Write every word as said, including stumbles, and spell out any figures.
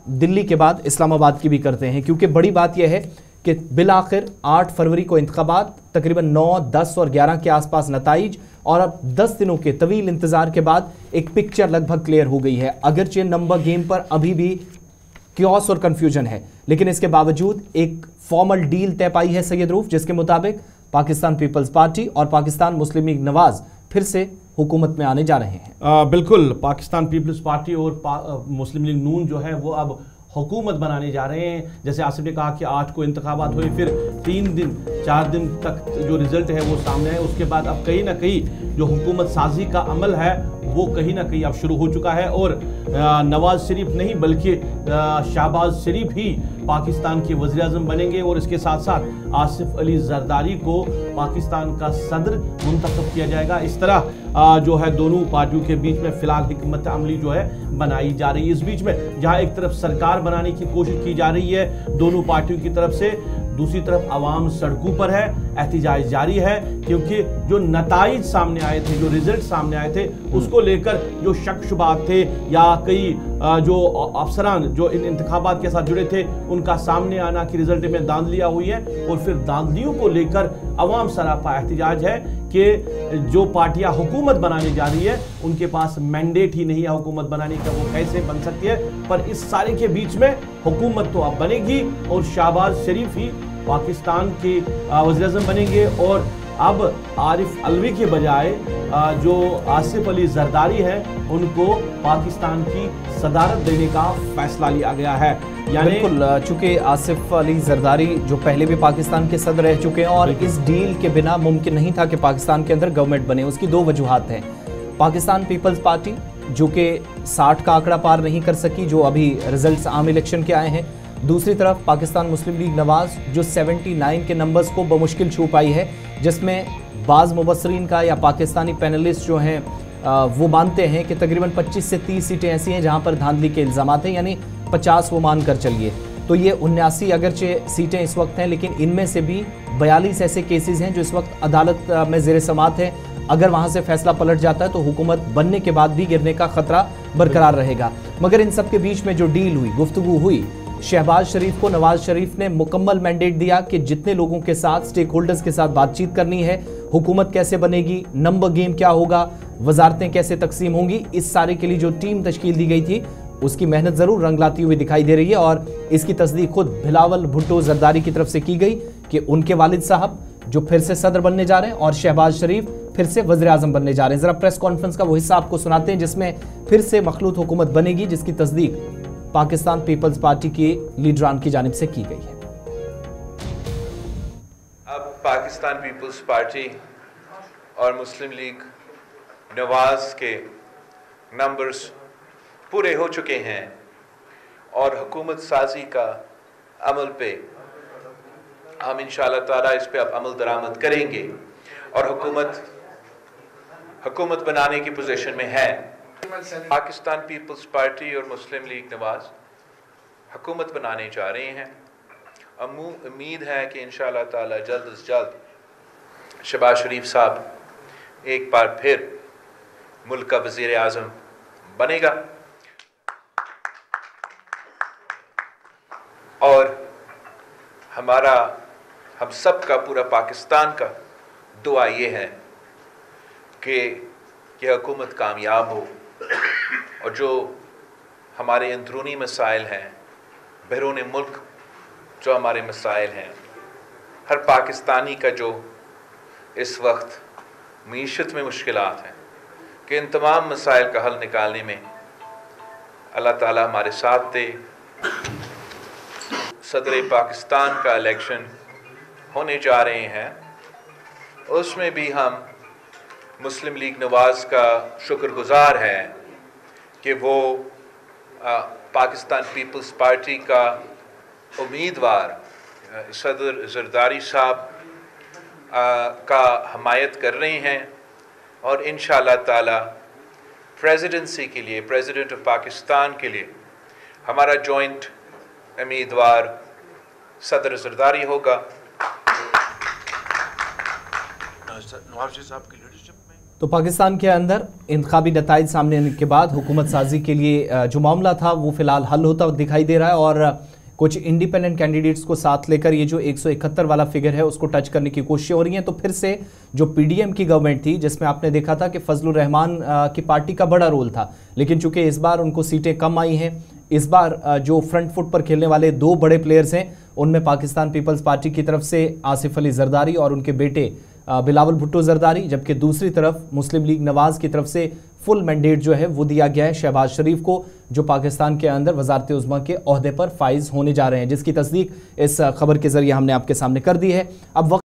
दिल्ली के बाद इस्लामाबाद की भी करते हैं, क्योंकि बड़ी बात यह है कि बिल आखिर आठ फरवरी को इंतखाबात, तकरीबन नौ, दस और ग्यारह के आसपास नताइज, और अब दस दिनों के तवील इंतजार के बाद एक पिक्चर लगभग क्लियर हो गई है। अगरचे नंबर गेम पर अभी भी क्योस और कंफ्यूजन है, लेकिन इसके बावजूद एक फॉर्मल डील तय पाई है सैयद रूफ, जिसके मुताबिक पाकिस्तान पीपल्स पार्टी और पाकिस्तान मुस्लिम लीग नवाज फिर से हुकूमत में आने जा रहे हैं। आ, बिल्कुल, पाकिस्तान पीपल्स पार्टी और मुस्लिम लीग नून जो है वो अब हुकूमत बनाने जा रहे हैं। जैसे आसिफ ने कहा कि आठ को इंतखाबात हुए, फिर तीन दिन चार दिन तक जो रिजल्ट है वो सामने है, उसके बाद अब कहीं ना कहीं जो हुकूमत साजी का अमल है वो कहीं ना कहीं अब शुरू हो चुका है। और नवाज शरीफ नहीं बल्कि शहबाज शरीफ ही पाकिस्तान के वज़ीर आज़म बनेंगे, और इसके साथ साथ आसिफ अली जरदारी को पाकिस्तान का सदर मुंतखब किया जाएगा। इस तरह जो है दोनों पार्टियों के बीच में फिलहाल हिकमत अमली जो है बनाई जा रही है। इस बीच में जहां एक तरफ सरकार बनाने की कोशिश की जा रही है दोनों पार्टियों की तरफ से, दूसरी तरफ आवाम सड़कों पर है, एहतजाज जारी है, क्योंकि जो नताइज सामने आए थे, जो रिजल्ट सामने आए थे, उसको लेकर जो शक शुबात थे या कई जो अफसरान जो इन इंतखाबात के साथ जुड़े थे उनका सामने आना कि रिजल्ट में धांधलियां हुई है, और फिर धांधलियों को लेकर अवाम सरापा एहतजाज है कि जो पार्टियां हुकूमत बनाने जा रही है उनके पास मैंडेट ही नहीं है हुकूमत बनाने का, वो कैसे बन सकती है। पर इस सारे के बीच में हुकूमत तो अब बनेगी और शहबाज शरीफ ही पाकिस्तान के वज़ीर आज़म बनेंगे, और अब आरिफ अलवी के बजाय जो आसिफ अली जरदारी है उनको पाकिस्तान की सदारत देने का फैसला लिया गया है। यानी बिल्कुल, चूंकि आसिफ अली जरदारी जो पहले भी पाकिस्तान के सदर रह चुके हैं और इस डील के बिना मुमकिन नहीं था कि पाकिस्तान के अंदर गवर्नमेंट बने। उसकी दो वजूहात हैं। पाकिस्तान पीपल्स पार्टी जो कि साठ का आंकड़ा पार नहीं कर सकी, जो अभी रिजल्ट्स आम इलेक्शन के आए हैं। दूसरी तरफ पाकिस्तान मुस्लिम लीग नवाज जो उन्यासी के नंबर्स को बमुश्किल छू पाई है, जिसमें बाज़ मुबस्सरीन का या पाकिस्तानी पैनलिस्ट जो हैं वो मानते हैं कि तकरीबन पच्चीस से तीस सीटें ऐसी हैं जहां पर धांधली के इल्ज़ामात हैं, यानी पचास वो मान कर चलिए। तो ये उन्यासी अगरचे सीटें इस वक्त हैं, लेकिन इनमें से भी बयालीस ऐसे केसेस हैं जो इस वक्त अदालत में ज़ेर समाअत है। अगर वहाँ से फैसला पलट जाता है तो हुकूमत बनने के बाद भी गिरने का खतरा बरकरार रहेगा। मगर इन सब के बीच में जो डील हुई, गुफ्तगू हुई, शहबाज शरीफ को नवाज शरीफ ने मुकम्मल मैंडेट दिया कि जितने लोगों के साथ, स्टेक होल्डर्स के साथ बातचीत करनी है, हुकूमत कैसे बनेगी, नंबर गेम क्या होगा, वजारतें कैसे तकसीम होंगी, इस सारे के लिए जो टीम तश्कील दी गई थी उसकी मेहनत ज़रूर रंग लाती हुई दिखाई दे रही है। और इसकी तस्दीक खुद बिलावल भुट्टो जरदारी की तरफ से की गई कि उनके वालिद साहब जो फिर से सदर बनने जा रहे हैं और शहबाज शरीफ फिर से वज़ीर आज़म बनने जा रहे हैं। ज़रा प्रेस कॉन्फ्रेंस का वो हिस्सा आपको सुनाते हैं जिसमें फिर से मखलूत हुकूमत बनेगी, जिसकी तस्दीक पाकिस्तान पीपल्स पार्टी के लीडरान की जानिब से की गई है। अब पाकिस्तान पीपल्स पार्टी और मुस्लिम लीग नवाज के नंबर्स पूरे हो चुके हैं और हुकूमत साजी का अमल पे हम इंशाअल्लाह ताला इस पे अब अमल दरामद करेंगे और हुकूमत हुकूमत बनाने की पोजीशन में है। पाकिस्तान पीपल्स पार्टी और मुस्लिम लीग नवाज हुकूमत बनाने जा रहे हैं। उम्मीद है कि इंशाअल्लाह ताला जल्द अज जल्द शहबाज शरीफ साहब एक बार फिर मुल्क का वज़ीर आज़म बनेगा और हमारा हम सब का, पूरा पाकिस्तान का दुआ ये है कि यह हुकूमत कामयाब हो और जो हमारे अंदरूनी मसाइल हैं, बैरून मुल्क जो हमारे मसाइल हैं, हर पाकिस्तानी का जो इस वक्त मीशत में मुश्किलात हैं, कि इन तमाम मसाइल का हल निकालने में अल्लाह ताला हमारे साथ दे। सदर पाकिस्तान का इलेक्शन होने जा रहे हैं, उसमें भी हम मुस्लिम लीग नवाज का शुक्रगुजार है कि वो आ, पाकिस्तान पीपल्स पार्टी का उम्मीदवार सदर जरदारी साहब का हमायत कर रहे हैं और इंशाअल्लाह ताला प्रेसिडेंसी के लिए, प्रेसिडेंट ऑफ पाकिस्तान के लिए हमारा जॉइंट उम्मीदवार सदर जरदारी होगा। नवाज शरीफ साहब की लीडरशिप में तो पाकिस्तान के अंदर इंतखाबी नताइज सामने आने के बाद हुकूमत साजी के लिए जो मामला था वो फिलहाल हल होता दिखाई दे रहा है और कुछ इंडिपेंडेंट कैंडिडेट्स को साथ लेकर ये जो एक सौ इकहत्तर वाला फिगर है उसको टच करने की कोशिशें हो रही हैं। तो फिर से जो पीडीएम की गवर्नमेंट थी जिसमें आपने देखा था कि फजलुर रहमान की पार्टी का बड़ा रोल था, लेकिन चूंकि इस बार उनको सीटें कम आई हैं, इस बार जो फ्रंट फुट पर खेलने वाले दो बड़े प्लेयर्स हैं उनमें पाकिस्तान पीपल्स पार्टी की तरफ से आसिफ अली जरदारी और उनके बेटे बिलावल भुट्टो जरदारी, जबकि दूसरी तरफ मुस्लिम लीग नवाज की तरफ से फुल मैंडेट जो है वो दिया गया है शहबाज शरीफ को, जो पाकिस्तान के अंदर वजारत उज़्मा के ओहदे पर फाइज होने जा रहे हैं, जिसकी तस्दीक इस खबर के जरिए हमने आपके सामने कर दी है। अब वक्त